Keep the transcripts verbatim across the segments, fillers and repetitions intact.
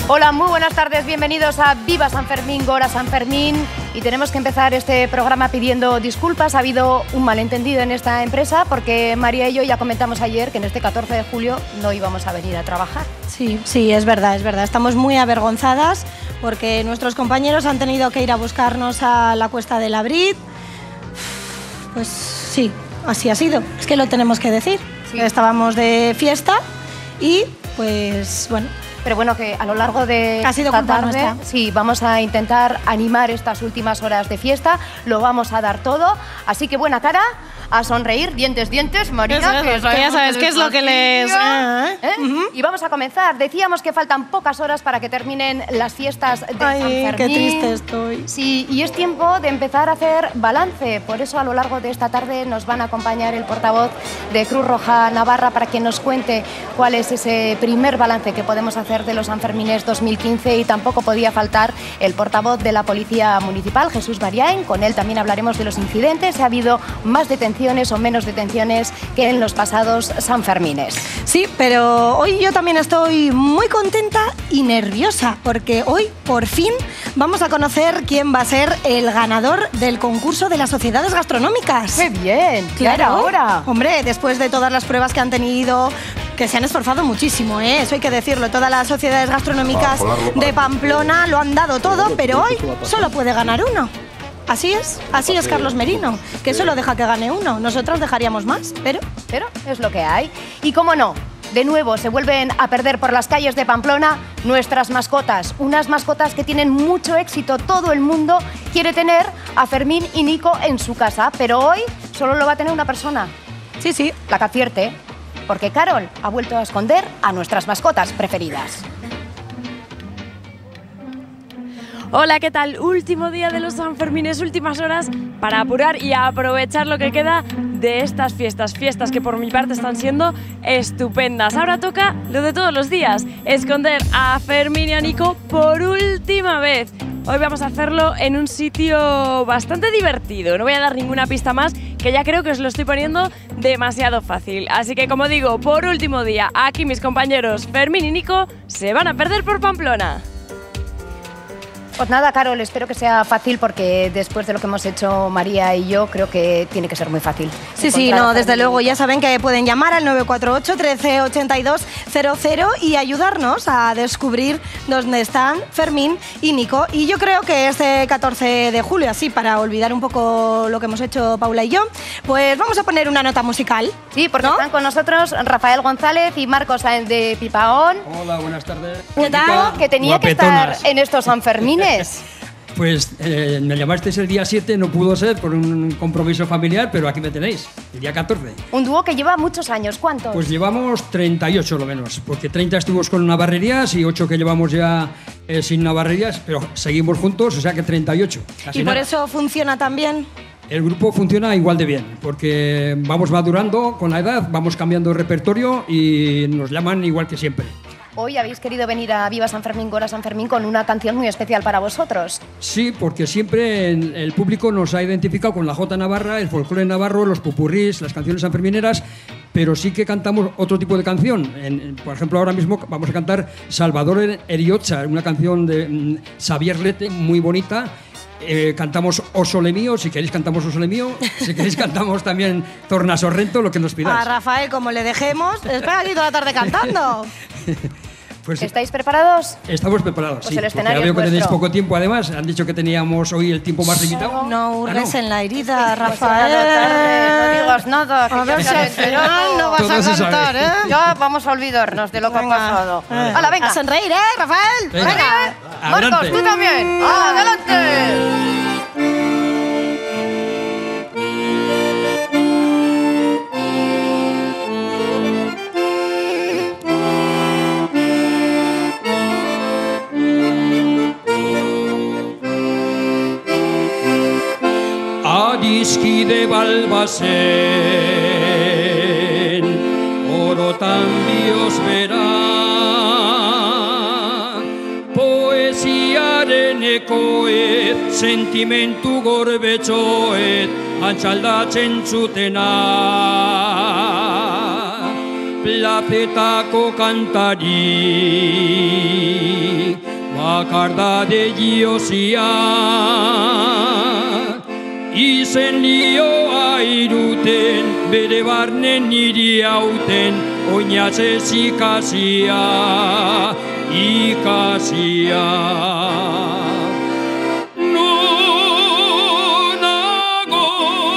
Hola, muy buenas tardes, bienvenidos a Viva San Fermín, Gora San Fermín. Y tenemos que empezar este programa pidiendo disculpas. Ha habido un malentendido en esta empresa porque María y yo ya comentamos ayer que en este catorce de julio no íbamos a venir a trabajar. Sí, sí, es verdad, es verdad. Estamos muy avergonzadas porque nuestros compañeros han tenido que ir a buscarnos a la Cuesta de la Brit. Pues sí, así ha sido. Es que lo tenemos que decir. Sí. Estábamos de fiesta y pues bueno... Pero bueno, que a lo largo de ha sido esta culpa tarde, nuestra. Sí, vamos a intentar animar estas últimas horas de fiesta, lo vamos a dar todo, así que buena cara, a sonreír, dientes, dientes, Marina, que, que ya sabes qué es lo que les... ¿Eh? Uh-huh. Y vamos a comenzar. Decíamos que faltan pocas horas para que terminen las fiestas de Ay, San Fermín. Qué triste estoy. Sí, y es tiempo de empezar a hacer balance, por eso a lo largo de esta tarde nos van a acompañar el portavoz de Cruz Roja Navarra para que nos cuente cuál es ese primer balance que podemos hacer de los Sanfermines dos mil quince, y tampoco podía faltar el portavoz de la Policía Municipal, Jesús Bariain. Con él también hablaremos de los incidentes. Ha habido más detenciones o menos detenciones que en los pasados Sanfermines. Sí, pero hoy yo también estoy muy contenta y nerviosa porque hoy por fin vamos a conocer quién va a ser el ganador del concurso de las sociedades gastronómicas. ¡Qué bien! Claro, ahora. Hombre, después de todas las pruebas que han tenido, que se han esforzado muchísimo, ¿eh? Eso hay que decirlo. Todas las sociedades gastronómicas de Pamplona lo han dado todo, pero hoy solo puede ganar uno. Así es, así es Carlos Merino, que solo deja que gane uno. Nosotros dejaríamos más, pero... Pero es lo que hay. Y cómo no, de nuevo se vuelven a perder por las calles de Pamplona nuestras mascotas. Unas mascotas que tienen mucho éxito. Todo el mundo quiere tener a Fermín y Nico en su casa, pero hoy solo lo va a tener una persona. Sí, sí. La que acierte, porque Carol ha vuelto a esconder a nuestras mascotas preferidas. Hola, ¿qué tal? Último día de los Sanfermines, últimas horas para apurar y aprovechar lo que queda de estas fiestas. Fiestas que por mi parte están siendo estupendas. Ahora toca lo de todos los días, esconder a Fermín y a Nico por última vez. Hoy vamos a hacerlo en un sitio bastante divertido. No voy a dar ninguna pista más, que ya creo que os lo estoy poniendo demasiado fácil. Así que, como digo, por último día, aquí mis compañeros Fermín y Nico se van a perder por Pamplona. Pues nada, Carol, espero que sea fácil porque después de lo que hemos hecho María y yo, creo que tiene que ser muy fácil. Sí, sí, no, desde luego, ya saben que pueden llamar al nueve cuatro ocho, trece ochenta y dos cero cero y ayudarnos a descubrir dónde están Fermín y Nico. Y yo creo que este catorce de julio, así para olvidar un poco lo que hemos hecho Paula y yo, pues vamos a poner una nota musical. Sí, porque ¿no? Están con nosotros Rafael González y Marcos Sáenz de Pipaón. Hola, buenas tardes. ¿Qué tal? Que tenía Guapetonas. que estar en estos Sanfermines. Pues eh, me llamasteis el día siete, no pudo ser por un compromiso familiar, pero aquí me tenéis, el día catorce. Un dúo que lleva muchos años, ¿cuántos? Pues llevamos treinta y ocho lo menos, porque treinta estuvimos con Navarrerías y ocho que llevamos ya eh, sin Navarrerías, pero seguimos juntos, o sea que treinta y ocho. ¿Y por eso funciona tan bien? El grupo funciona igual de bien, porque vamos madurando con la edad, vamos cambiando de repertorio y nos llaman igual que siempre. Hoy habéis querido venir a Viva San Fermín, Gora San Fermín con una canción muy especial para vosotros. Sí, porque siempre el público nos ha identificado con la Jota Navarra, el folclore navarro, los popurrís, las canciones sanfermineras, pero sí que cantamos otro tipo de canción. En, en, por ejemplo, ahora mismo vamos a cantar Salvador Eriotza, una canción de mm, Xavier Lete, muy bonita. Eh, cantamos O Sole Mío, si queréis cantamos O Sole Mío, si queréis cantamos también Torna Sorrento, lo que nos pidáis. A Rafael, como le dejemos, espera aquí toda la tarde cantando. Pues, ¿estáis preparados? Estamos preparados, pues sí. El escenario ya veo que es tenéis vuestro. poco tiempo, además. Han dicho que teníamos hoy el tiempo más limitado. No hurgues ah, no. en la herida, Rafael. Tarde, no digas nada. A ver si al final no vas Todo a se cantar, sabe. ¿eh? Ya vamos a olvidarnos de lo que Venga. ha pasado. Eh. ¡Hala, venga! A sonreír, ¿eh, Rafael? Venga. Venga. Adelante. Marcos, tú también. ¡Adelante! Adiskide balbazen, orotan bioz bera, poesiaren ekoet, sentimentu gorbetxoet, antxaldatzen zutena. lazetako kantari, bakardade jiozia, izen lioa iruten, bere barnen niri hauten, oinatzez ikasia, ikasia. Nonago,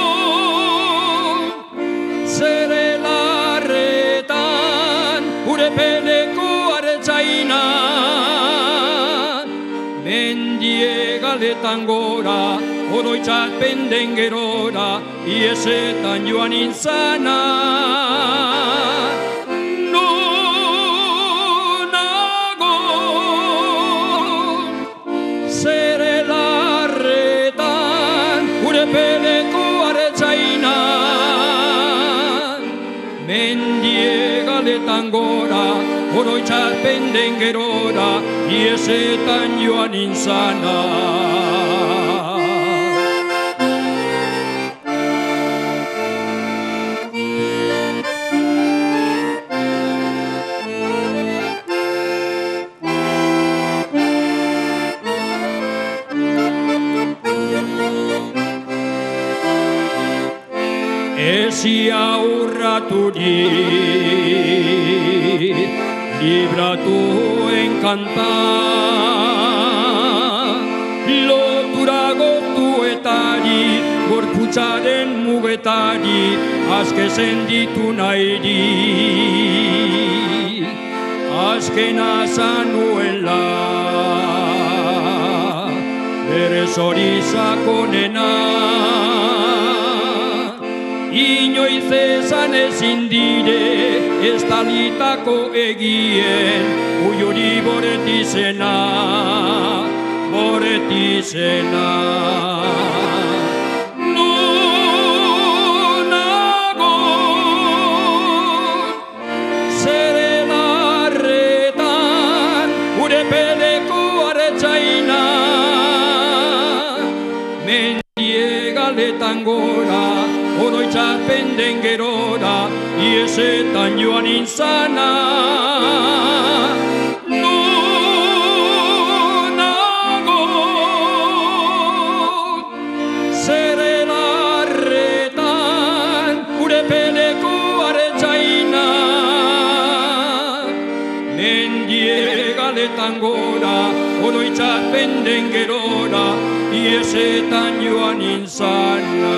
zere larretan, urepeleko artzaina, mendie gora, oroitzatpen den gerora, iesetan joan intzana. Nonago, zere larretan, urepeleko artzaina, mendie galetan gora, oroitzatpen den gerora, iesetan joan intzana. Ezi aurraturik, libratuen kanta, lotura gotuetari, gorputzaren mugetari, azkezen ditu nairi. Azkena zanuela, berez hori zakonena, inoiz ezan ezin dire, ez talitako egien, uiuri boretizena, boretizena. Nonago, zere larretan, urepeleko artzaina, mendie galetan gora, oroitzatpen den gerora, iesetan joan intzana. Nonago, zere larretan, urepeleko artzaina, mendie galetan gora, oroitzatpen den gerora, iesetan joan intzana.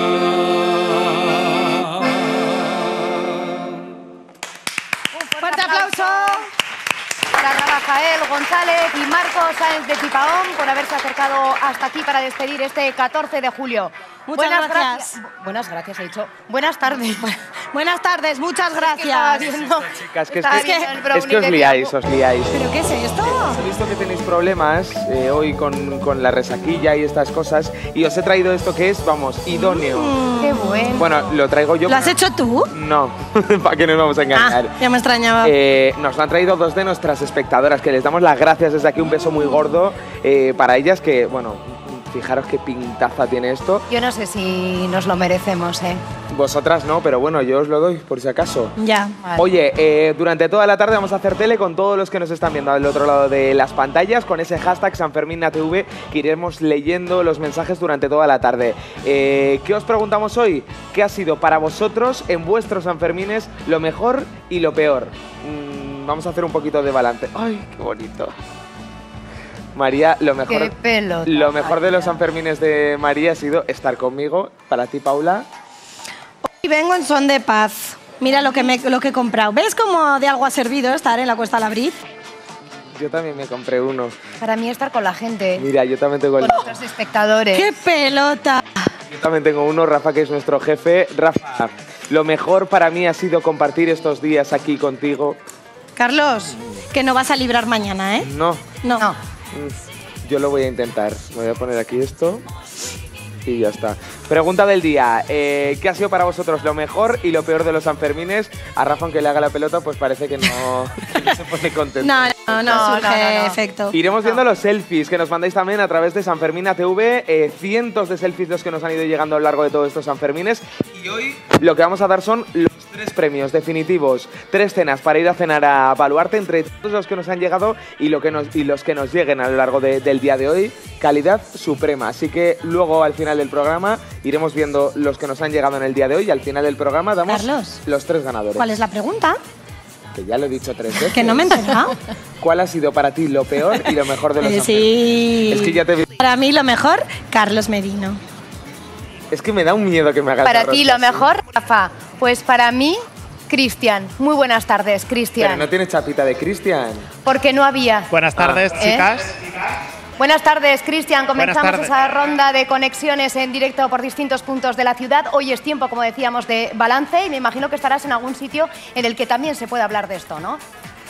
Rafael González y Marcos Sáenz de Pipaón por haberse acercado hasta aquí para despedir este catorce de julio. Muchas Buenas gracias. Gra buenas gracias, he dicho. Buenas tardes. Buenas tardes, muchas gracias. Es que viendo, Chicas, que es, estaba que, viendo el es brownie que os de liáis, Diego. os liáis. ¿Pero qué es esto? He visto que tenéis problemas eh, hoy con, con la resaquilla y estas cosas y os he traído esto que es, vamos, idóneo. Mm. Qué bueno. Bueno, lo traigo yo. ¿Lo has hecho tú? No, para que nos vamos a engañar. Ah, ya me extrañaba. Eh, nos lo han traído dos de nuestras espectadoras, que les damos las gracias desde aquí, un beso muy gordo eh, para ellas, que, bueno, fijaros qué pintaza tiene esto. Yo no sé si nos lo merecemos, ¿eh? Vosotras no, pero bueno, yo os lo doy por si acaso. Ya. Vale. Oye, eh, durante toda la tarde vamos a hacer tele con todos los que nos están viendo al otro lado de las pantallas, con ese hashtag SanFerminATV, que iremos leyendo los mensajes durante toda la tarde. Eh, ¿Qué os preguntamos hoy? ¿Qué ha sido para vosotros, en vuestros Sanfermines, lo mejor y lo peor? Mm, vamos a hacer un poquito de balance. ¡Ay, qué bonito! María, lo mejor, Qué pelota, lo mejor de los María. Sanfermines de María ha sido estar conmigo. Para ti, Paula. Hoy vengo en son de paz. Mira lo que, me, lo que he comprado. ¿Ves cómo de algo ha servido estar en la Cuesta Labriz? Yo también me compré uno. Para mí estar con la gente, Mira, yo también tengo el... con nuestros espectadores. ¡Qué pelota! Yo también tengo uno, Rafa, que es nuestro jefe. Rafa, lo mejor para mí ha sido compartir estos días aquí contigo. Carlos, que no vas a librar mañana, ¿eh? No, No. No. mm, yo lo voy a intentar. Me voy a poner aquí esto y ya está. Pregunta del día. Eh, ¿Qué ha sido para vosotros lo mejor y lo peor de los Sanfermines? A Rafa, aunque le haga la pelota, pues parece que no, que no se pone contento. No, no, no, No, surge no, no, no. efecto. Iremos viendo los selfies que nos mandáis también a través de SanFerminATV. Eh, cientos de selfies los que nos han ido llegando a lo largo de todos estos Sanfermines. Y hoy lo que vamos a dar son los Tres premios definitivos, tres cenas para ir a cenar a Baluarte entre todos los que nos han llegado y, lo que nos, y los que nos lleguen a lo largo de, del día de hoy. Calidad suprema. Así que luego al final del programa iremos viendo los que nos han llegado en el día de hoy y al final del programa damos Carlos, los tres ganadores. ¿cuál es la pregunta? Que ya lo he dicho tres veces. Que no me he enterado. ¿Cuál ha sido para ti lo peor y lo mejor de los Eh, Sanfermines? sí. Es que ya te vi- Para mí lo mejor, Carlos Merino. Es que me da un miedo que me hagas Para la ti rosca, lo sí. mejor, Rafa. Pues para mí, Cristian. Muy buenas tardes, Cristian. Pero no tiene chapita de Cristian. Porque no había. Buenas tardes, Ah. ¿Eh? chicas. Buenas tardes, Cristian. Buenas Comenzamos tardes. esa ronda de conexiones en directo por distintos puntos de la ciudad. Hoy es tiempo, como decíamos, de balance y me imagino que estarás en algún sitio en el que también se puede hablar de esto, ¿no?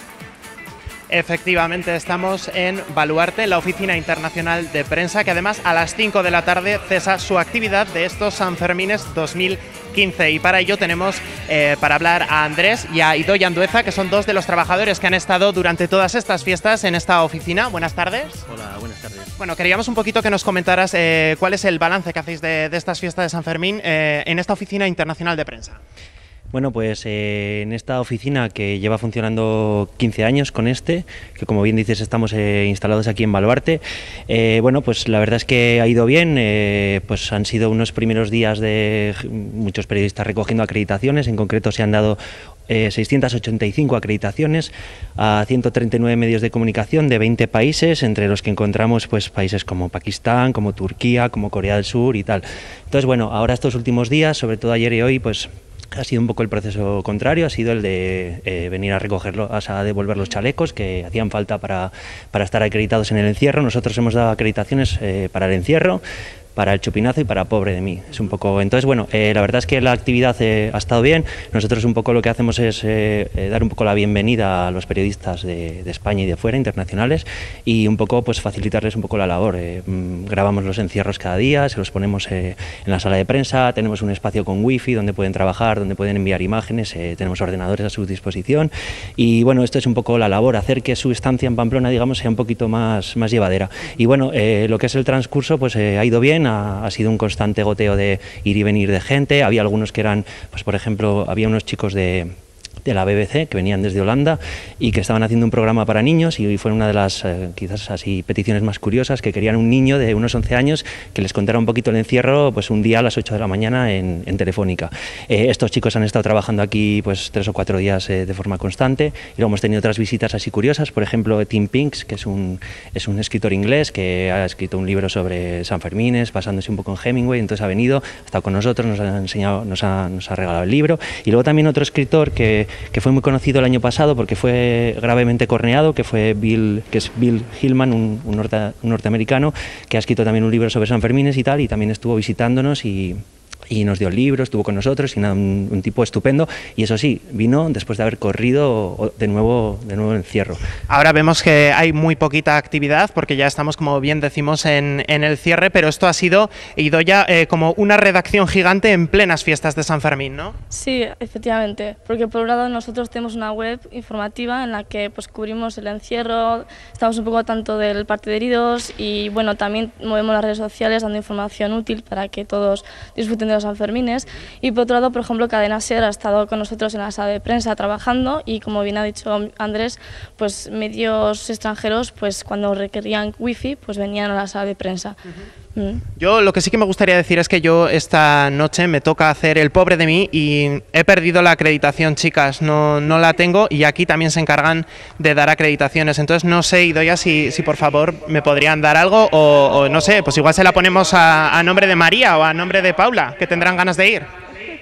Efectivamente, estamos en Baluarte, la Oficina Internacional de Prensa, que además a las cinco de la tarde cesa su actividad de estos Sanfermines dos mil quince. Y para ello tenemos eh, para hablar a Andrés y a Idoia Andueza, que son dos de los trabajadores que han estado durante todas estas fiestas en esta oficina. Buenas tardes. Hola, buenas tardes. Bueno, queríamos un poquito que nos comentaras eh, cuál es el balance que hacéis de, de estas fiestas de San Fermín eh, en esta Oficina Internacional de Prensa. Bueno, pues eh, en esta oficina que lleva funcionando quince años con este, que como bien dices estamos eh, instalados aquí en Baluarte, eh, bueno, pues la verdad es que ha ido bien, eh, pues han sido unos primeros días de muchos periodistas recogiendo acreditaciones, en concreto se han dado eh, seiscientas ochenta y cinco acreditaciones a ciento treinta y nueve medios de comunicación de veinte países, entre los que encontramos pues países como Pakistán, como Turquía, como Corea del Sur y tal. Entonces, bueno, ahora estos últimos días, sobre todo ayer y hoy, pues ha sido un poco el proceso contrario, ha sido el de eh, venir a recogerlo, a devolver los chalecos que hacían falta para, para estar acreditados en el encierro. Nosotros hemos dado acreditaciones eh, para el encierro, para el chupinazo y para pobre de mí. Es un poco, entonces, bueno, eh, la verdad es que la actividad eh, ha estado bien. Nosotros un poco lo que hacemos es eh, eh, dar un poco la bienvenida a los periodistas de, de España y de fuera, internacionales, y un poco pues facilitarles un poco la labor. Eh, mm, grabamos los encierros cada día, se los ponemos eh, en la sala de prensa, tenemos un espacio con wifi donde pueden trabajar, donde pueden enviar imágenes, eh, tenemos ordenadores a su disposición y bueno, esto es un poco la labor, hacer que su estancia en Pamplona, digamos, sea un poquito más, más llevadera. Y bueno, eh, lo que es el transcurso pues eh, ha ido bien. Ha, ha sido un constante goteo de ir y venir de gente. Había algunos que eran, pues por ejemplo, había unos chicos de, de la B B C que venían desde Holanda y que estaban haciendo un programa para niños y fue una de las eh, quizás así peticiones más curiosas, que querían un niño de unos once años que les contara un poquito el encierro pues un día a las ocho de la mañana en, en Telefónica. Eh, estos chicos han estado trabajando aquí pues tres o cuatro días eh, de forma constante y luego hemos tenido otras visitas así curiosas, por ejemplo Tim Pinks, que es un, es un escritor inglés que ha escrito un libro sobre San Fermines basándose un poco en Hemingway, entonces ha venido, ha estado con nosotros, nos ha enseñado, nos ha, nos ha regalado el libro. Y luego también otro escritor que que fue muy conocido el año pasado porque fue gravemente corneado, que fue Bill, que es Bill Hillman, un, un, norte, un norteamericano, que ha escrito también un libro sobre San Fermines y tal, y también estuvo visitándonos y, y nos dio el libro, estuvo con nosotros y nada, un, un tipo estupendo. Y eso sí, vino después de haber corrido de nuevo, de nuevo encierro. Ahora vemos que hay muy poquita actividad porque ya estamos, como bien decimos, en, en el cierre, pero esto ha sido, Idoia, eh, como una redacción gigante en plenas fiestas de San Fermín, ¿no? Sí, efectivamente, porque por un lado nosotros tenemos una web informativa en la que pues cubrimos el encierro, estamos un poco al tanto del parte de heridos y bueno, también movemos las redes sociales dando información útil para que todos disfruten de los Sanfermines. Y por otro lado, por ejemplo, Cadena Ser ha estado con nosotros en la sala de prensa trabajando y, como bien ha dicho Andrés, pues medios extranjeros pues cuando requerían wifi pues venían a la sala de prensa. Uh-huh. Mm. Yo lo que sí que me gustaría decir es que yo esta noche me toca hacer el pobre de mí y he perdido la acreditación, chicas, no, no la tengo y aquí también se encargan de dar acreditaciones, entonces no sé, Idoia, si, si por favor me podrían dar algo o, o no sé, pues igual se la ponemos a, a nombre de María o a nombre de Paula, que tendrán ganas de ir.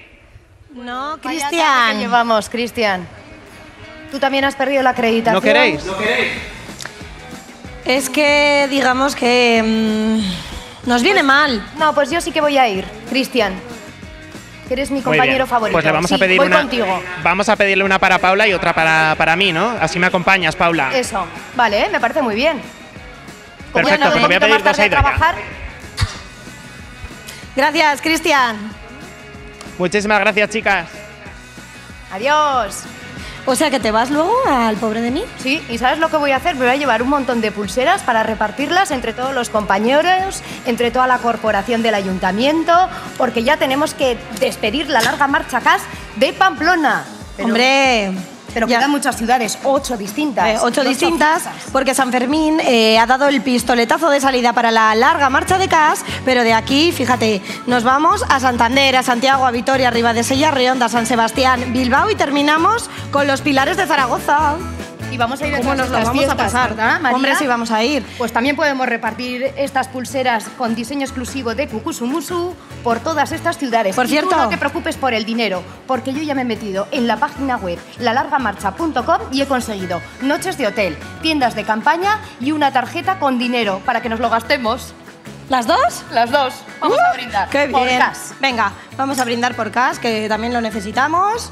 No, Vaya tarde que Cristian. llevamos, Cristian. Tú también has perdido la acreditación. ¿No queréis? ¿No queréis? Es que digamos que mmm, nos viene mal. No, pues yo sí que voy a ir, Cristian. Que eres mi Muy compañero bien. favorito. Pues le vamos sí, a pedir voy una. contigo. Vamos a pedirle una para Paula y otra para, para mí, ¿no? Así me acompañas, Paula. Eso, vale, me parece muy bien. Como Perfecto, ya nos pues le voy a vamos pedir más tarde dos a Idoia. trabajar, Gracias, Cristian. Muchísimas gracias, chicas. adiós. O sea que te vas luego al pobre de mí. Sí, ¿y sabes lo que voy a hacer? Me voy a llevar un montón de pulseras para repartirlas entre todos los compañeros, entre toda la corporación del ayuntamiento, porque ya tenemos que despedir la larga marcha C A S de Pamplona. Pero, ¡Hombre! Pero ya. quedan muchas ciudades, ocho distintas. Eh, ocho Ocho distintas, fiestas. porque San Fermín eh, ha dado el pistoletazo de salida para la larga marcha de C A S, pero de aquí, fíjate, nos vamos a Santander, a Santiago, a Vitoria, Ribadesella, Rionda, San Sebastián, Bilbao y terminamos con los Pilares de Zaragoza. Y vamos a ir a ¿Cómo todas nos lo estas vamos a fiestas, pasar? ¿verdad, María? Hombre, sí vamos a ir. Pues también podemos repartir estas pulseras con diseño exclusivo de Kukusumusu por todas estas ciudades. Por Y cierto, tú no te preocupes por el dinero, porque yo ya me he metido en la página web la larga marcha punto com y he conseguido noches de hotel, tiendas de campaña y una tarjeta con dinero para que nos lo gastemos. ¿Las dos? Las dos. Vamos Uh, a brindar. ¡Qué por bien! C A S. Venga, vamos a brindar por C A S, que también lo necesitamos.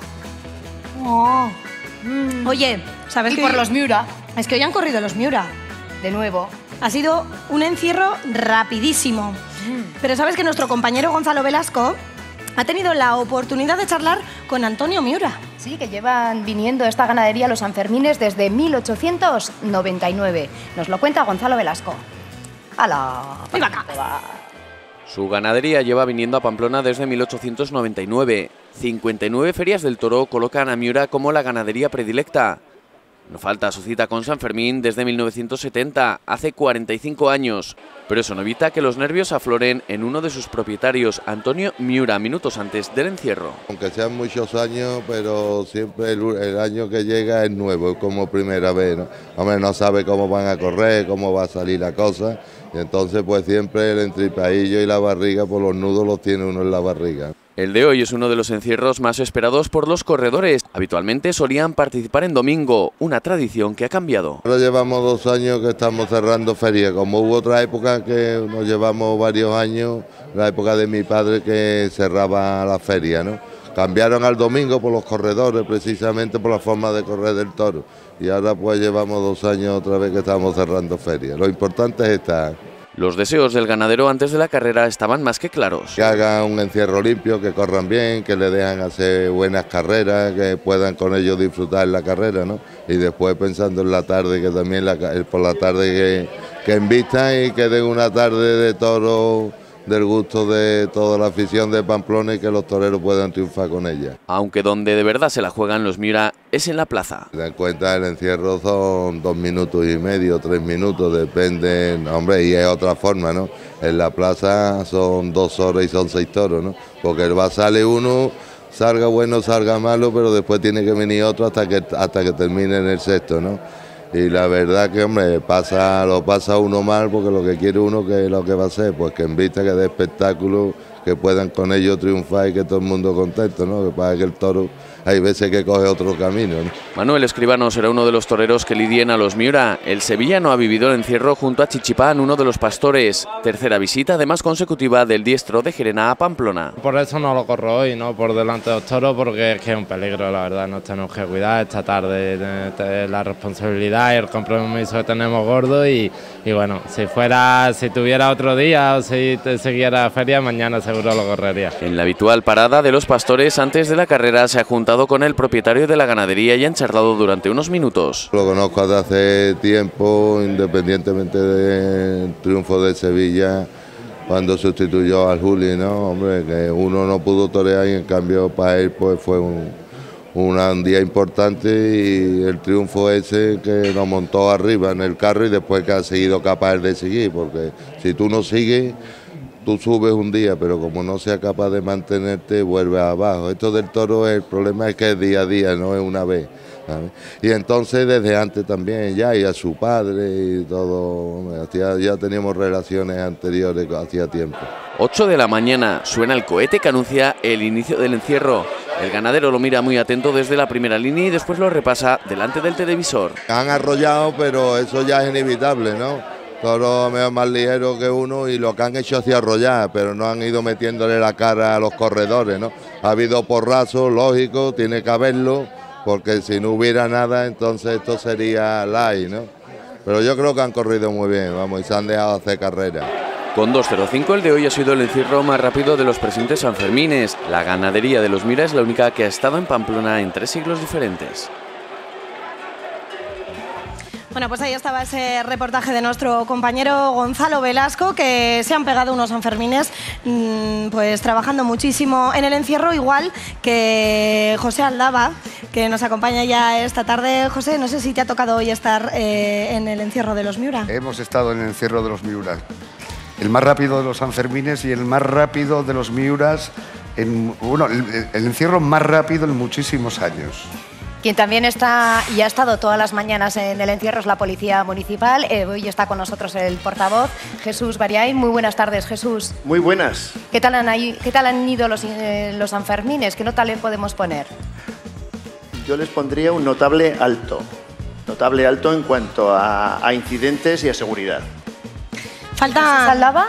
Oh. Mm. Oye, ¿sabes Y qué? por los Miura, Es que hoy han corrido los Miura. de nuevo. Ha sido un encierro rapidísimo. Pero sabes que nuestro compañero Gonzalo Velasco ha tenido la oportunidad de charlar con Antonio Miura. Sí, que llevan viniendo esta ganadería a los Sanfermines desde mil ochocientos noventa y nueve. Nos lo cuenta Gonzalo Velasco. ¡Hala! ¡Viva acá! Su ganadería lleva viniendo a Pamplona desde mil ochocientos noventa y nueve. cincuenta y nueve ferias del toro colocan a Miura como la ganadería predilecta. No falta su cita con San Fermín desde mil novecientos setenta, hace cuarenta y cinco años. Pero eso no evita que los nervios afloren en uno de sus propietarios, Antonio Miura, minutos antes del encierro. Aunque sean muchos años, pero siempre el, el año que llega es nuevo, es como primera vez, ¿no? Hombre, no sabe cómo van a correr, cómo va a salir la cosa, y entonces pues siempre el entripaillo y la barriga, por los nudos los tiene uno en la barriga. El de hoy es uno de los encierros más esperados por los corredores. Habitualmente solían participar en domingo, una tradición que ha cambiado. Ahora llevamos dos años que estamos cerrando ferias, como hubo otra época que nos llevamos varios años, la época de mi padre que cerraba la feria, ¿no? Cambiaron al domingo por los corredores, precisamente por la forma de correr del toro. Y ahora pues llevamos dos años otra vez que estamos cerrando ferias. Lo importante es estar. Los deseos del ganadero antes de la carrera estaban más que claros. Que hagan un encierro limpio, que corran bien, que le dejan hacer buenas carreras, que puedan con ellos disfrutar la carrera, ¿no? Y después pensando en la tarde, que también la, por la tarde que, que invistan y que den una tarde de toro del gusto de toda la afición de Pamplona y que los toreros puedan triunfar con ella. Aunque donde de verdad se la juegan los Miura es en la plaza. Ten en cuenta, el encierro son dos minutos y medio, tres minutos, depende, hombre, y es otra forma, ¿no? En la plaza son dos horas y son seis toros, ¿no? Porque va a salir uno, salga bueno, salga malo, pero después tiene que venir otro hasta que, hasta que termine en el sexto, ¿no? Y la verdad que, hombre, pasa, lo pasa uno mal porque lo que quiere uno, que es lo que va a hacer, pues que invita, que dé espectáculo, que puedan con ellos triunfar y que todo el mundo contento, ¿no? Que pasa que el toro hay veces que coge otro camino, ¿no? Manuel Escribano será uno de los toreros que lidien a los Miura. El sevillano ha vivido el encierro junto a Chichipán, uno de los pastores. Tercera visita, además consecutiva, del diestro de Gerena a Pamplona. Por eso no lo corro hoy, ¿no? Por delante de los toros, porque es que es un peligro, la verdad. Nos tenemos que cuidar esta tarde, de, de la responsabilidad y el compromiso que tenemos gordo. Y, y bueno, si fuera, si tuviera otro día o si te siguiera feria, mañana seguro lo correría. En la habitual parada de los pastores antes de la carrera se ha juntado con el propietario de la ganadería y han charlado durante unos minutos. Lo conozco desde hace tiempo, independientemente del triunfo de Sevilla, cuando sustituyó al Juli, ¿no? Hombre, que uno no pudo torear y en cambio para él pues fue un, una, un día importante y el triunfo ese que nos montó arriba en el carro y después que ha seguido capaz de seguir, porque si tú no sigues, tú subes un día, pero como no seas capaz de mantenerte, vuelves abajo. Esto del toro, el problema es que es día a día, no es una vez, ¿sabes? Y entonces desde antes también ya, y a su padre y todo, ya, ya teníamos relaciones anteriores hacía tiempo. ocho de la mañana, suena el cohete que anuncia el inicio del encierro. El ganadero lo mira muy atento desde la primera línea y después lo repasa delante del televisor. Han arrollado, pero eso ya es inevitable, ¿no? Todos más ligeros que uno y lo que han hecho ha sido arrollar, pero no han ido metiéndole la cara a los corredores, ¿no? Ha habido porrazos, lógico, tiene que haberlo, porque si no hubiera nada, entonces esto sería light, ¿no? Pero yo creo que han corrido muy bien, vamos, y se han dejado hacer carrera. Con dos cero cinco el de hoy ha sido el encierro más rápido de los presentes sanfermines. La ganadería de los Miura es la única que ha estado en Pamplona en tres siglos diferentes. Bueno, pues ahí estaba ese reportaje de nuestro compañero Gonzalo Velasco, que se han pegado unos Sanfermines mmm, pues trabajando muchísimo en el encierro, igual que José Aldaba, que nos acompaña ya esta tarde. José, no sé si te ha tocado hoy estar eh, en el encierro de los Miura. Hemos estado en el encierro de los Miura. El más rápido de los Sanfermines y el más rápido de los Miuras, en, bueno, el, el encierro más rápido en muchísimos años. Quien también está y ha estado todas las mañanas en el encierro es la Policía Municipal. Eh, hoy está con nosotros el portavoz, Jesús Bariay. Muy buenas tardes, Jesús. Muy buenas. ¿Qué tal han, qué tal han ido los, eh, los Sanfermines? ¿Qué nota le podemos poner? Yo les pondría un notable alto. Notable alto en cuanto a, a incidentes y a seguridad. ¿Falta Aldaba?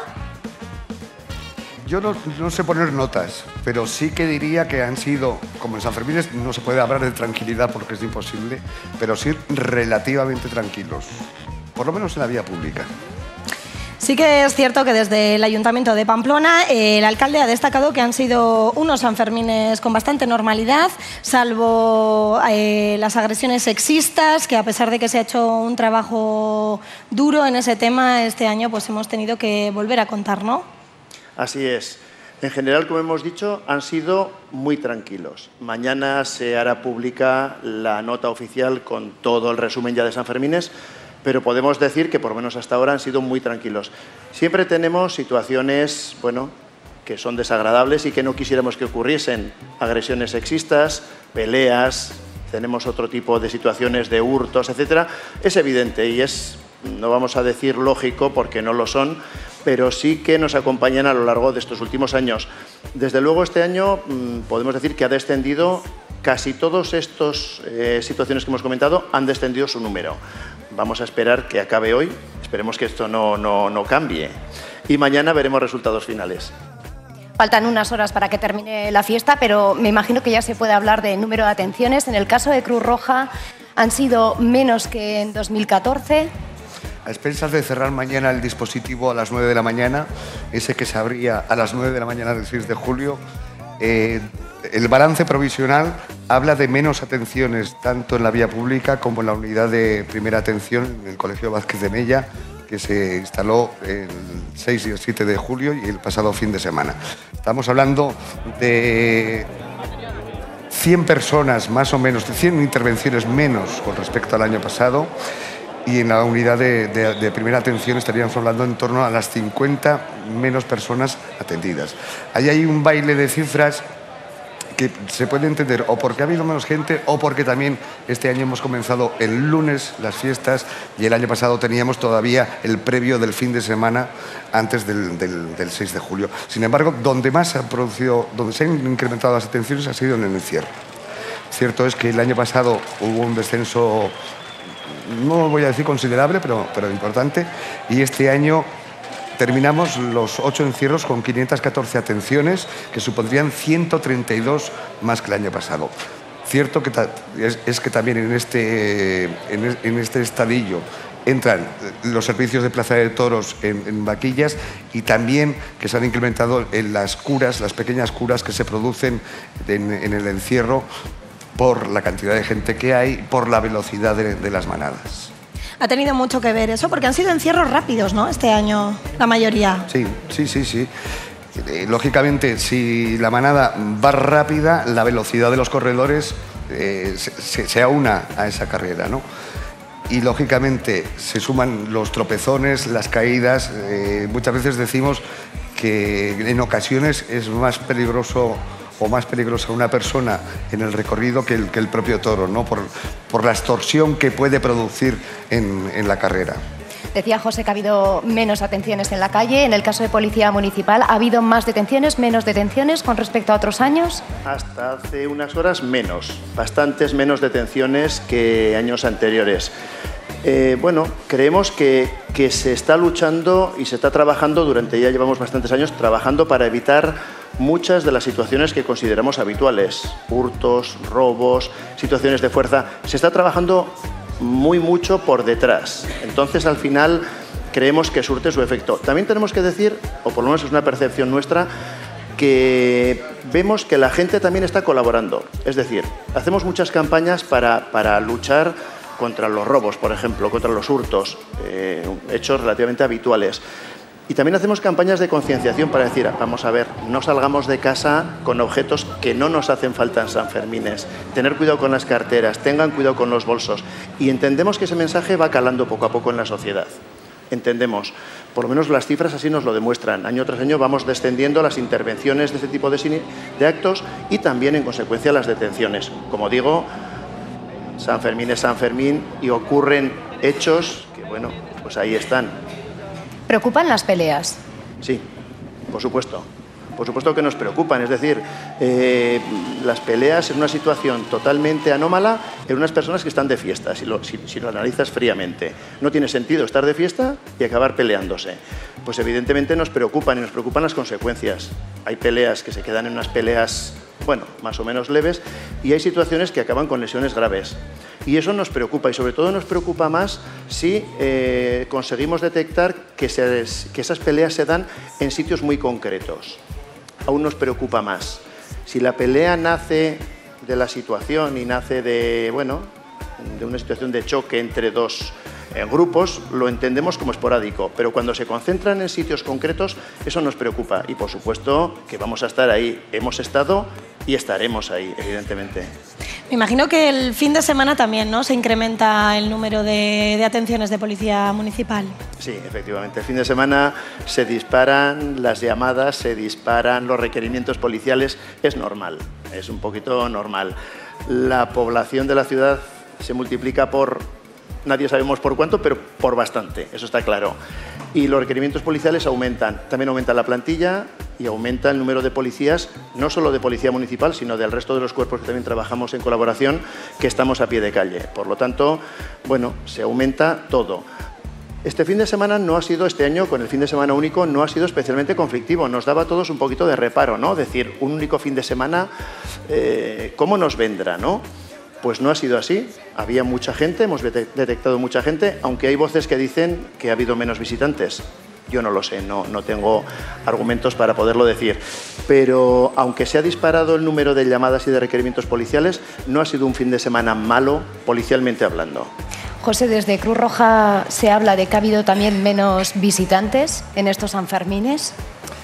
Yo no, no sé poner notas, pero sí que diría que han sido, como en Sanfermines no se puede hablar de tranquilidad porque es imposible, pero sí relativamente tranquilos, por lo menos en la vía pública. Sí que es cierto que desde el Ayuntamiento de Pamplona eh, el alcalde ha destacado que han sido unos Sanfermines con bastante normalidad, salvo eh, las agresiones sexistas, que a pesar de que se ha hecho un trabajo duro en ese tema, este año pues hemos tenido que volver a contar, ¿no? Así es. En general, como hemos dicho, han sido muy tranquilos. Mañana se hará pública la nota oficial con todo el resumen ya de Sanfermines, pero podemos decir que por lo menos hasta ahora han sido muy tranquilos. Siempre tenemos situaciones, bueno, que son desagradables y que no quisiéramos que ocurriesen. Agresiones sexistas, peleas, tenemos otro tipo de situaciones de hurtos, etcétera. Es evidente y es, no vamos a decir lógico porque no lo son, pero sí que nos acompañan a lo largo de estos últimos años. Desde luego este año mmm, podemos decir que ha descendido, casi todas estas eh, situaciones que hemos comentado han descendido su número. Vamos a esperar que acabe hoy, esperemos que esto no, no, no cambie y mañana veremos resultados finales. Faltan unas horas para que termine la fiesta, pero me imagino que ya se puede hablar de número de atenciones. En el caso de Cruz Roja han sido menos que en dos mil catorce. A expensas de cerrar mañana el dispositivo a las nueve de la mañana, ese que se abría a las nueve de la mañana del seis de julio, eh, el balance provisional habla de menos atenciones tanto en la vía pública como en la unidad de primera atención en el Colegio Vázquez de Mella, que se instaló el seis y el siete de julio y el pasado fin de semana. Estamos hablando de cien personas más o menos, de cien intervenciones menos con respecto al año pasado. Y en la unidad de, de, de primera atención estaríamos hablando en torno a las cincuenta menos personas atendidas. Ahí hay un baile de cifras que se puede entender o porque ha habido menos gente o porque también este año hemos comenzado el lunes las fiestas y el año pasado teníamos todavía el previo del fin de semana antes del, del, del seis de julio. Sin embargo, donde más se ha producido, donde se han incrementado las atenciones ha sido en el encierro. Cierto es que el año pasado hubo un descenso, no voy a decir considerable, pero, pero importante, y este año terminamos los ocho encierros con quinientas catorce atenciones, que supondrían ciento treinta y dos más que el año pasado. Cierto que es, es que también en este, en, en este estadillo entran los servicios de Plaza de Toros en, en vaquillas y también que se han incrementado en las curas, las pequeñas curas que se producen en, en el encierro, por la cantidad de gente que hay, por la velocidad de, de las manadas. Ha tenido mucho que ver eso, porque han sido encierros rápidos, ¿no?, este año, la mayoría. Sí, sí, sí, sí. Eh, lógicamente, si la manada va rápida, la velocidad de los corredores eh, se, se aúna a esa carrera, ¿no? Y lógicamente se suman los tropezones, las caídas. Eh, muchas veces decimos que en ocasiones es más peligroso o más peligrosa una persona en el recorrido que el, que el propio toro, ¿no? Por, por la extorsión que puede producir en, en la carrera. Decía José que ha habido menos atenciones en la calle. En el caso de Policía Municipal, ¿ha habido más detenciones, menos detenciones con respecto a otros años? Hasta hace unas horas menos, bastantes menos detenciones que años anteriores. Eh, bueno, creemos que, que se está luchando y se está trabajando, durante ya llevamos bastantes años, trabajando para evitar muchas de las situaciones que consideramos habituales, hurtos, robos, situaciones de fuerza. Se está trabajando muy mucho por detrás. Entonces, al final, creemos que surte su efecto. También tenemos que decir, o por lo menos es una percepción nuestra, que vemos que la gente también está colaborando. Es decir, hacemos muchas campañas para, para luchar contra los robos, por ejemplo, contra los hurtos, eh, hechos relativamente habituales. Y también hacemos campañas de concienciación para decir, vamos a ver, no salgamos de casa con objetos que no nos hacen falta en Sanfermines. Tener cuidado con las carteras, tengan cuidado con los bolsos. Y entendemos que ese mensaje va calando poco a poco en la sociedad. Entendemos, por lo menos las cifras así nos lo demuestran. Año tras año vamos descendiendo las intervenciones de este tipo de, de actos y también, en consecuencia, las detenciones. Como digo, San Fermín es San Fermín y ocurren hechos que, bueno, pues ahí están. ¿Preocupan las peleas? Sí, por supuesto. Por supuesto que nos preocupan. Es decir, eh, las peleas en una situación totalmente anómala en unas personas que están de fiesta, si lo, si, si lo analizas fríamente. No tiene sentido estar de fiesta y acabar peleándose. Pues evidentemente nos preocupan y nos preocupan las consecuencias. Hay peleas que se quedan en unas peleas, bueno, más o menos leves, y hay situaciones que acaban con lesiones graves. Y eso nos preocupa, y sobre todo nos preocupa más si eh, conseguimos detectar que, se, que esas peleas se dan en sitios muy concretos. Aún nos preocupa más. Si la pelea nace de la situación y nace de, bueno, de una situación de choque entre dos eh, grupos, lo entendemos como esporádico, pero cuando se concentran en sitios concretos, eso nos preocupa. Y por supuesto que vamos a estar ahí. Hemos estado y estaremos ahí, evidentemente. Me imagino que el fin de semana también, ¿no?, se incrementa el número de, de atenciones de policía municipal. Sí, efectivamente. El fin de semana se disparan las llamadas, se disparan los requerimientos policiales. Es normal, es un poquito normal. La población de la ciudad se multiplica por, nadie sabemos por cuánto, pero por bastante, eso está claro. Y los requerimientos policiales aumentan. También aumenta la plantilla y aumenta el número de policías, no solo de policía municipal, sino del resto de los cuerpos que también trabajamos en colaboración, que estamos a pie de calle. Por lo tanto, bueno, se aumenta todo. Este fin de semana no ha sido, este año, con el fin de semana único, no ha sido especialmente conflictivo. Nos daba a todos un poquito de reparo, ¿no? Decir, un único fin de semana, eh, ¿cómo nos vendrá, no? Pues no ha sido así. Había mucha gente, hemos detectado mucha gente, aunque hay voces que dicen que ha habido menos visitantes. Yo no lo sé, no, no tengo argumentos para poderlo decir. Pero aunque se ha disparado el número de llamadas y de requerimientos policiales, no ha sido un fin de semana malo, policialmente hablando. José, desde Cruz Roja se habla de que ha habido también menos visitantes en estos Sanfermines.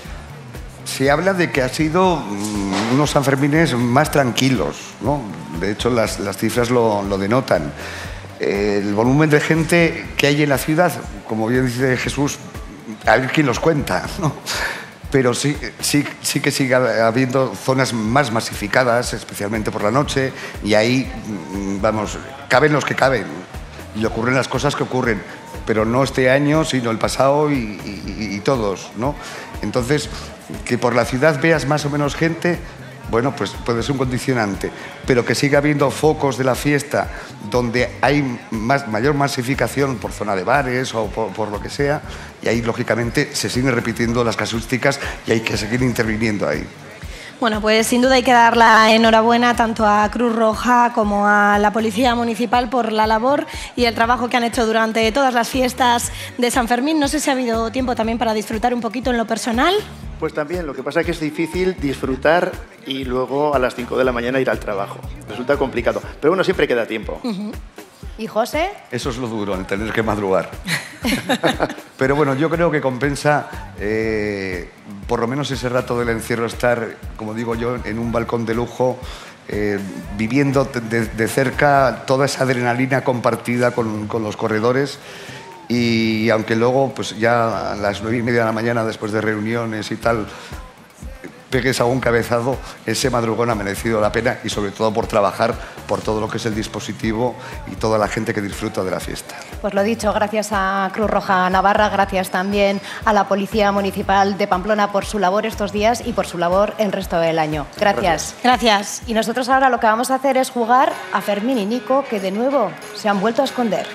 Se habla de que ha sido mm, unos Sanfermines más tranquilos, ¿no? De hecho, las, las cifras lo, lo denotan. El volumen de gente que hay en la ciudad, como bien dice Jesús, a ver quién los cuenta, ¿no? Pero sí, sí, sí que sigue habiendo zonas más masificadas, especialmente por la noche, y ahí, vamos, caben los que caben, y ocurren las cosas que ocurren, pero no este año, sino el pasado y, y, y todos, ¿no? Entonces, que por la ciudad veas más o menos gente, bueno, pues puede ser un condicionante, pero que siga habiendo focos de la fiesta donde hay más, mayor masificación por zona de bares o por, por lo que sea, y ahí, lógicamente, se siguen repitiendo las casuísticas y hay que seguir interviniendo ahí. Bueno, pues sin duda hay que dar la enhorabuena tanto a Cruz Roja como a la Policía Municipal por la labor y el trabajo que han hecho durante todas las fiestas de San Fermín. No sé si ha habido tiempo también para disfrutar un poquito en lo personal. Pues también, lo que pasa es que es difícil disfrutar y luego a las cinco de la mañana ir al trabajo. Resulta complicado, pero bueno, siempre queda tiempo. Uh-huh. ¿Y José? Eso es lo duro, el tener que madrugar. Pero bueno, yo creo que compensa eh, por lo menos ese rato del encierro estar, como digo yo, en un balcón de lujo, eh, viviendo de, de cerca toda esa adrenalina compartida con, con los corredores. Y aunque luego, pues ya a las nueve y media de la mañana, después de reuniones y tal, pegues a un cabezado, ese madrugón ha merecido la pena, y sobre todo por trabajar por todo lo que es el dispositivo y toda la gente que disfruta de la fiesta. Pues lo dicho, gracias a Cruz Roja Navarra, gracias también a la Policía Municipal de Pamplona por su labor estos días y por su labor el resto del año. Gracias. Gracias. Y nosotros ahora lo que vamos a hacer es jugar a Fermín y Nico, que de nuevo se han vuelto a esconder.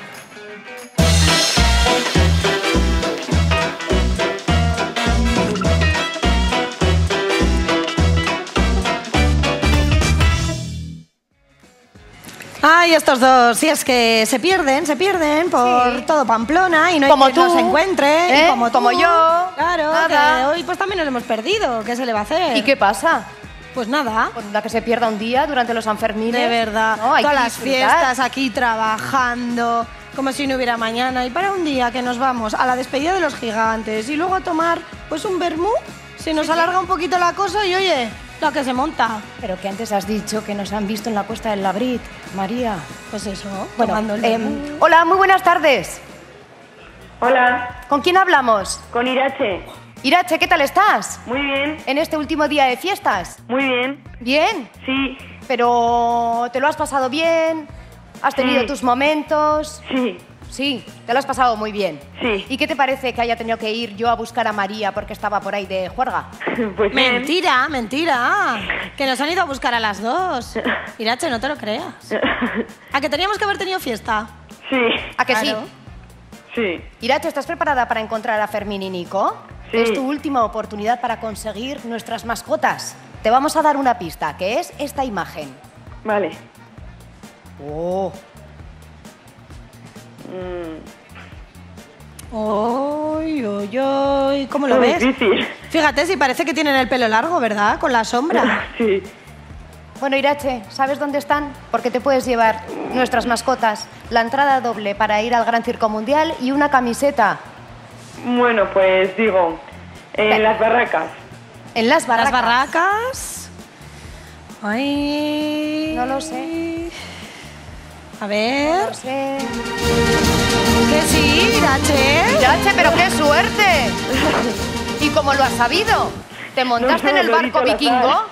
Ay, estos dos, si es que se pierden, se pierden por sí. todo Pamplona y no hay como quien tú, los encuentre. ¿eh? Y como, como tú. yo. Claro, Nada. que hoy pues también nos hemos perdido. ¿Qué se le va a hacer? ¿Y qué pasa? Pues nada. Por la que se pierda un día durante los Sanfermines. De verdad. ¿no? Hay Todas que las disfrutar. fiestas aquí trabajando, como si no hubiera mañana. Y para un día que nos vamos a la despedida de los gigantes y luego a tomar pues un vermú, se nos alarga un poquito la cosa y oye, la que se monta. Pero que antes has dicho que nos han visto en la cuesta del Labrit, María. Pues eso, bueno, tomando el eh, vermú. hola, muy buenas tardes. Hola. ¿Con quién hablamos? Con Irache. Irache, ¿qué tal estás? Muy bien. ¿En este último día de fiestas? Muy bien. ¿Bien? Sí. ¿Pero te lo has pasado bien? ¿Has tenido Sí. tus momentos? Sí. Sí, te lo has pasado muy bien. Sí. ¿Y qué te parece que haya tenido que ir yo a buscar a María porque estaba por ahí de juerga? Pues bien. Mentira, mentira. Que nos han ido a buscar a las dos. Irache, no te lo creas. ¿A que teníamos que haber tenido fiesta? Sí. ¿A que Claro. sí? Sí. Irache, ¿estás preparada para encontrar a Fermín y Nico? Sí. Es tu última oportunidad para conseguir nuestras mascotas. Te vamos a dar una pista, que es esta imagen. Vale. Oh. Mm, Uy, uy, uy. ¿Cómo lo Muy ves? difícil. Fíjate, si parece que tienen el pelo largo, ¿verdad? Con la sombra. Sí. Bueno, Irache, ¿sabes dónde están? Porque te puedes llevar nuestras mascotas, la entrada doble para ir al Gran Circo Mundial y una camiseta. Bueno, pues digo, en las barracas. En las barracas. Las barracas. Ay. No lo sé. A ver. No lo sé. Que sí, Irache. Irache, pero qué suerte. ¿Y cómo lo has sabido? ¿Te montaste No, en el lo he barco dicho al vikingo? azar.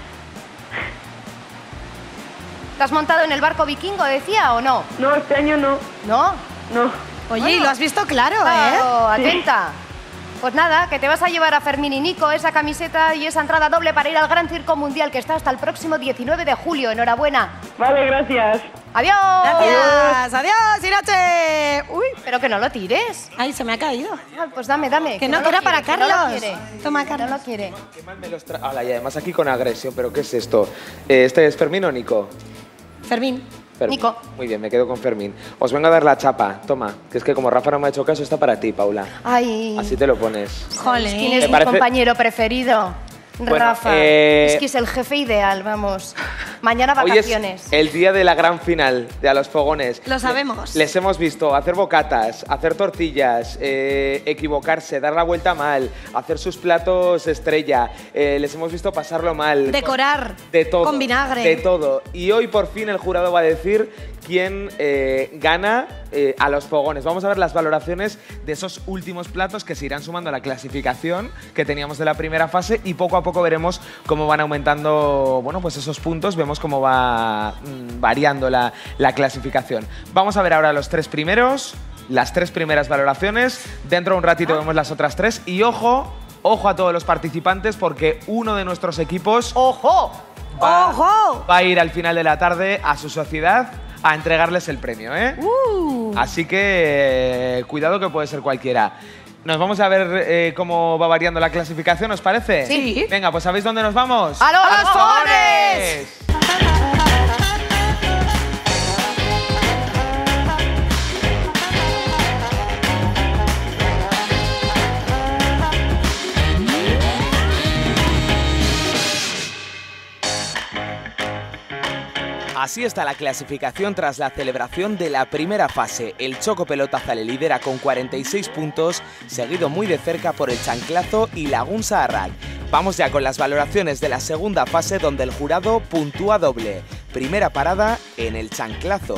¿Te has montado en el barco vikingo, decía, o no? No, este año no. ¿No? No. Oye, Bueno. y lo has visto claro, Claro, ¿eh? atenta. Pues nada, que te vas a llevar a Fermín y Nico esa camiseta y esa entrada doble para ir al Gran Circo Mundial que está hasta el próximo diecinueve de julio. Enhorabuena. Vale, gracias. ¡Adiós! Gracias. Adiós, Irache. Uy, Pero que no lo tires. ay, se me ha caído. Ah, pues dame, dame. Que no, lo que era quiere, para que no lo Carlos. quiere. Toma, Que Carlos. No lo quiere. Qué mal me los tra- Hala, y además aquí con agresión, pero ¿qué es esto? Eh, ¿Este es Fermín o Nico? Fermín. Fermín. Nico. Muy bien, me quedo con Fermín. Os vengo a dar la chapa. Toma, que es que como Rafa no me ha hecho caso, está para ti, Paula. Ay. Así te lo pones. Jolín. ¿Quién es Me mi parece- compañero preferido? Bueno, Rafa. eh, Es que es el jefe ideal, vamos. Mañana Hoy es vacaciones. el día de la gran final de A los Fogones. Lo sabemos. Les hemos visto hacer bocatas, hacer tortillas, eh, equivocarse, dar la vuelta mal, hacer sus platos estrella. eh, les hemos visto pasarlo mal. Decorar. De todo. Con vinagre. De todo. Y hoy por fin el jurado va a decir quién eh, gana eh, a los fogones. Vamos a ver las valoraciones de esos últimos platos que se irán sumando a la clasificación que teníamos de la primera fase y poco a poco veremos cómo van aumentando, bueno, pues esos puntos, vemos cómo va mm, variando la, la clasificación. Vamos a ver ahora los tres primeros, las tres primeras valoraciones. Dentro de un ratito vemos las otras tres y ojo, ojo a todos los participantes porque uno de nuestros equipos ¡Ojo! va, ¡Ojo! va a ir al final de la tarde a su sociedad a entregarles el premio, ¿eh? Uh. Así que eh, cuidado que puede ser cualquiera. Nos vamos a ver eh, cómo va variando la clasificación, ¿os parece? Sí. Venga, pues ¿sabéis dónde nos vamos? ¡A los fogones! Así está la clasificación tras la celebración de la primera fase. El Choco Pelotaza le lidera con cuarenta y seis puntos, seguido muy de cerca por el Chanclazo y Lagunsa Arrak. Vamos ya con las valoraciones de la segunda fase donde el jurado puntúa doble. Primera parada en el Chanclazo.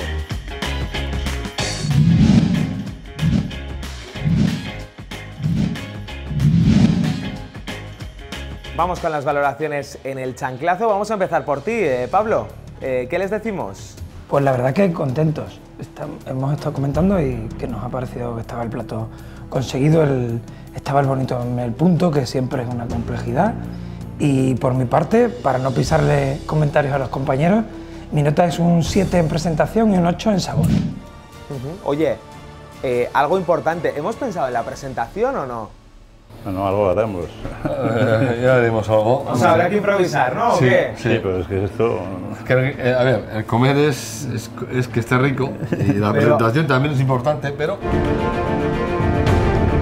Vamos con las valoraciones en el Chanclazo. Vamos a empezar por ti, eh, Pablo. Eh, ¿Qué les decimos? Pues la verdad que contentos. Está- hemos estado comentando y que nos ha parecido que estaba el plato conseguido, el, estaba el bonito en el punto, que siempre es una complejidad. Y por mi parte, para no pisarle comentarios a los compañeros, mi nota es un siete en presentación y un ocho en sabor. Ujú. Oye, eh, algo importante. ¿Hemos pensado en la presentación o no? Bueno, algo haremos. Eh, ya haremos algo. O sea, habrá que improvisar, ¿no? ¿O Sí, qué? sí, pero es que esto... Que, eh, a ver, el comer es, es, es que esté rico y la Pero- presentación también es importante, pero...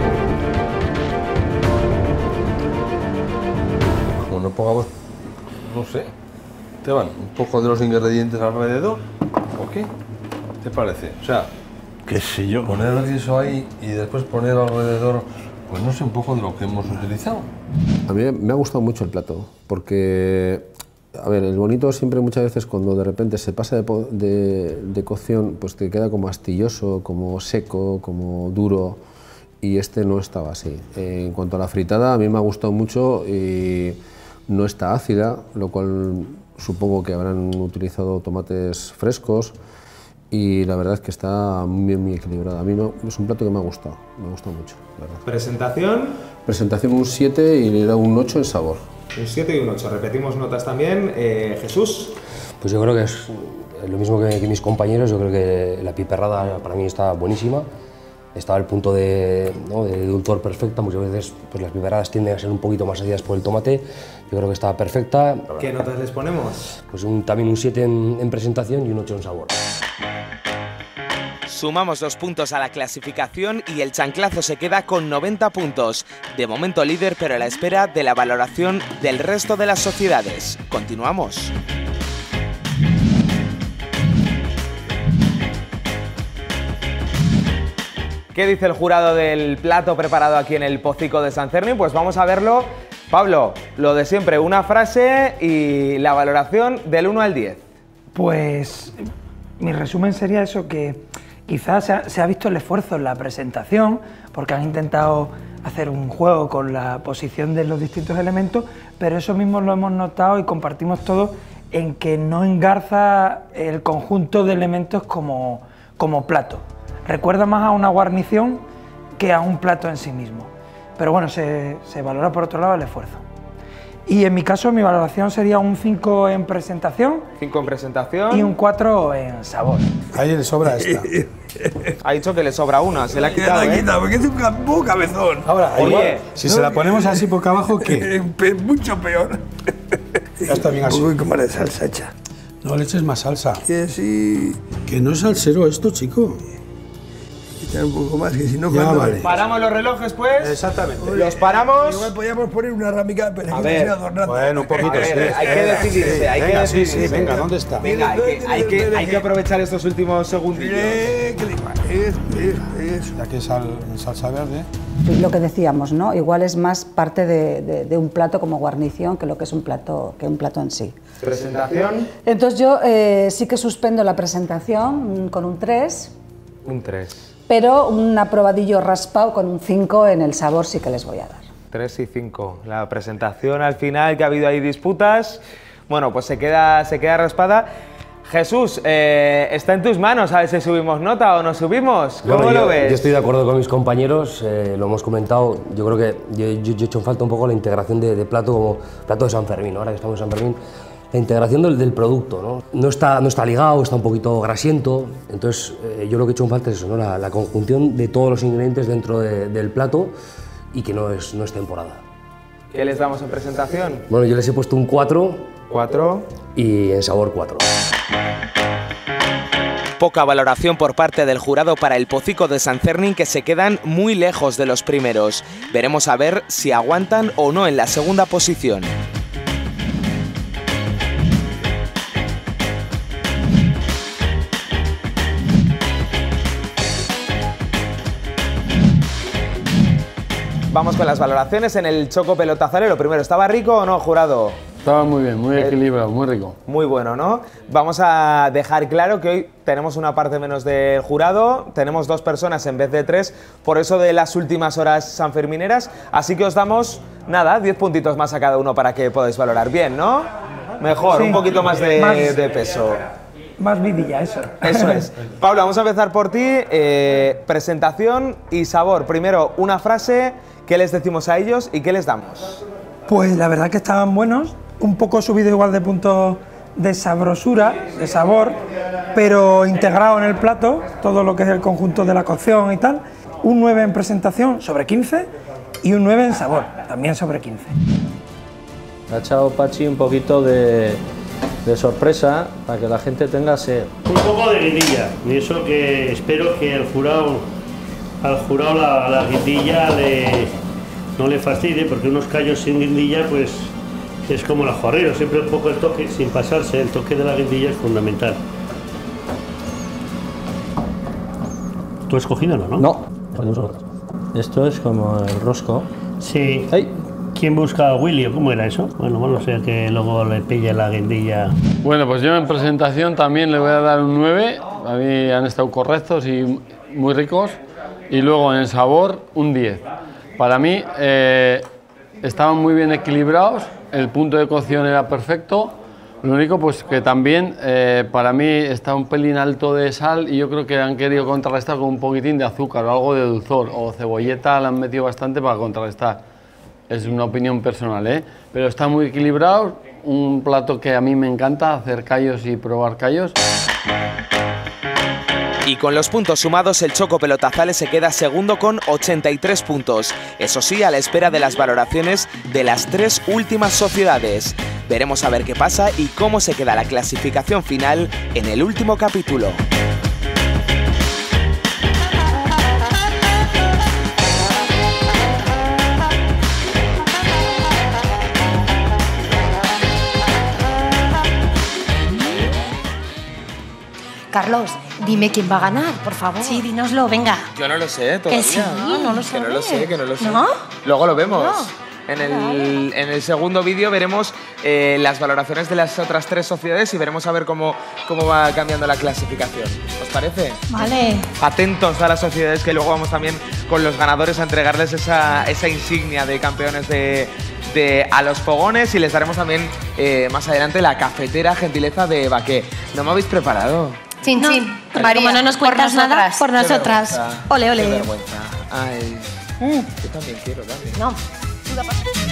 Como no pongamos no sé. Esteban, un poco de los ingredientes alrededor, ¿o qué? ¿Te parece? O sea, qué sé yo. Poner el guiso ahí y después poner alrededor, pues no sé, un poco de lo que hemos utilizado. A mí me ha gustado mucho el plato, porque, a ver, el bonito siempre muchas veces cuando de repente se pasa de, de, de cocción, pues te queda como astilloso, como seco, como duro, y este no estaba así. En cuanto a la fritada, a mí me ha gustado mucho y no está ácida, lo cual supongo que habrán utilizado tomates frescos y la verdad es que está muy, muy equilibrada. A mí me, es un plato que me ha gustado, me ha gustado mucho, la verdad. ¿Presentación? Presentación un siete y le da un ocho en sabor. Un siete y un ocho. Repetimos notas también. Eh, Jesús. Pues yo creo que es lo mismo que, que mis compañeros. Yo creo que la piperrada para mí está buenísima. Estaba al punto de, ¿no?, de dulzor perfecta. Muchas veces pues las piperradas tienden a ser un poquito más ácidas por el tomate. Yo creo que estaba perfecta. ¿Qué notas les ponemos? Pues un, también un siete en, en presentación y un ocho en sabor. Sumamos dos puntos a la clasificación y el chanclazo se queda con noventa puntos. De momento líder, pero a la espera de la valoración del resto de las sociedades. Continuamos. ¿Qué dice el jurado del plato preparado aquí en el Pocico de San Fermín? Pues vamos a verlo. Pablo, lo de siempre, una frase y la valoración del uno al diez. Pues mi resumen sería eso, que quizás se ha, se ha visto el esfuerzo en la presentación, porque han intentado hacer un juego con la posición de los distintos elementos, pero eso mismo lo hemos notado y compartimos todos en que no engarza el conjunto de elementos como, como plato. Recuerda más a una guarnición que a un plato en sí mismo. Pero bueno, se, se valora por otro lado el esfuerzo. Y en mi caso, mi valoración sería un cinco en presentación. cinco en presentación. Y un cuatro en sabor. A ella le sobra esta. Ha dicho que le sobra una, se la ha quitado, Se la ha ¿eh? quitado, porque es un poco cabezón. Ahora, Oye, igual, si no, se la ponemos así boca abajo, ¿qué? Mucho peor. Ya está bien así. Uy, cómo le salsa hecha. No le eches más salsa. Que sí. Que no es salsero esto, chico. Quitar un poco más, que si no... Ya cuando... vale. ¿Paramos los relojes, pues? Exactamente. ¿Los paramos? Igual podríamos poner una rámica, pero A que ver. no sea adornada. Bueno, un poquito, A ver, sí. hay que decidirse, hay que Venga, sí, decidirse. sí, venga, ¿dónde está? Venga, hay que, hay que, hay que aprovechar estos últimos segundillos. Eh, que le igual, es, es, es. Ya que es sal, salsa verde. Lo que decíamos, ¿no? Igual es más parte de, de, de un plato como guarnición que lo que es un plato, que un plato en sí. ¿Presentación? Entonces yo eh, sí que suspendo la presentación con un tres. Un tres. Pero un aprobadillo raspado con un cinco en el sabor sí que les voy a dar. tres y cinco. La presentación al final, que ha habido ahí disputas, bueno, pues se queda, se queda raspada. Jesús, eh, está en tus manos a ver si subimos nota o no subimos. ¿Cómo Bueno, lo yo, ves? Yo estoy de acuerdo con mis compañeros, eh, lo hemos comentado. Yo creo que yo, yo, yo he hecho en falta un poco la integración de, de plato como plato de San Fermín, ¿no? Ahora que estamos en San Fermín. La integración del, del producto, ¿no? No está, no está ligado, está un poquito grasiento, entonces eh, yo lo que he hecho en falta es eso, ¿no? La, la conjunción de todos los ingredientes dentro de, del plato y que no es, no es temporada. ¿Qué les damos en presentación? Bueno, yo les he puesto un cuatro. cuatro. Y en sabor cuatro. Poca valoración por parte del jurado para el Pocico de San Fermín, que se quedan muy lejos de los primeros. Veremos a ver si aguantan o no en la segunda posición. Vamos con las valoraciones en el Choco Pelotazalero. Primero, ¿estaba rico o no, jurado? Estaba muy bien, muy equilibrado, muy rico. Muy bueno, ¿no? Vamos a dejar claro que hoy tenemos una parte menos del jurado, tenemos dos personas en vez de tres, por eso de las últimas horas sanfermineras, así que os damos, nada, diez puntitos más a cada uno para que podáis valorar bien, ¿no? Mejor, Sí. un poquito más de, Más- de peso. Más vidilla, eso. Eso es. Pablo, vamos a empezar por ti. Eh, presentación y sabor. Primero, una frase, ¿qué les decimos a ellos y qué les damos? Pues la verdad que estaban buenos, un poco subido igual de puntos de sabrosura, de sabor, pero integrado en el plato, todo lo que es el conjunto de la cocción y tal. Un nueve en presentación sobre quince y un nueve en sabor, también sobre quince. Ha echado Pachi un poquito de, de sorpresa para que la gente tenga sed. Un poco de guindilla, y eso que espero que el jurado, al jurado la, la guindilla le, no le fastidie, porque unos callos sin guindilla pues Es como el ajuarrero, siempre un poco el toque, sin pasarse, el toque de la guindilla es fundamental. ¿Tú has cogido no, no? No. Esto es como el rosco. Sí. ¡Ay! ¿Quién busca a Willy o cómo era eso? Bueno, bueno, sea que luego le pille la guindilla. Bueno, pues yo en presentación también le voy a dar un nueve. A mí han estado correctos y muy ricos. Y luego en el sabor, un diez. Para mí eh, estaban muy bien equilibrados, el punto de cocción era perfecto. Lo único pues que también eh, para mí está un pelín alto de sal y yo creo que han querido contrarrestar con un poquitín de azúcar o algo de dulzor. O cebolleta la han metido bastante para contrarrestar. Es una opinión personal, ¿eh? Pero está muy equilibrado, un plato que a mí me encanta, hacer callos y probar callos. Y con los puntos sumados, el Choco Pelotazales se queda segundo con ochenta y tres puntos. Eso sí, a la espera de las valoraciones de las tres últimas sociedades. Veremos a ver qué pasa y cómo se queda la clasificación final en el último capítulo. Carlos, dime quién va a ganar, por favor. Sí, dínoslo, venga. Yo no lo sé todavía. Que sí, no lo sé. Que no lo sé, que no lo sé. ¿No? Luego lo vemos. No. En el, en el segundo vídeo veremos eh, las valoraciones de las otras tres sociedades y veremos a ver cómo, cómo va cambiando la clasificación. ¿Os parece? Vale. Atentos a las sociedades que luego vamos también con los ganadores a entregarles esa, esa insignia de campeones de, de a los fogones y les daremos también eh, más adelante la cafetera gentileza de Baqué. ¿No me habéis preparado? Chin, No, chin. porque María, como no nos por cuentas nada, nosotras. por Qué nosotras. vergüenza, Ole, Qué ole. vergüenza. Ay, yo también quiero, dame. No.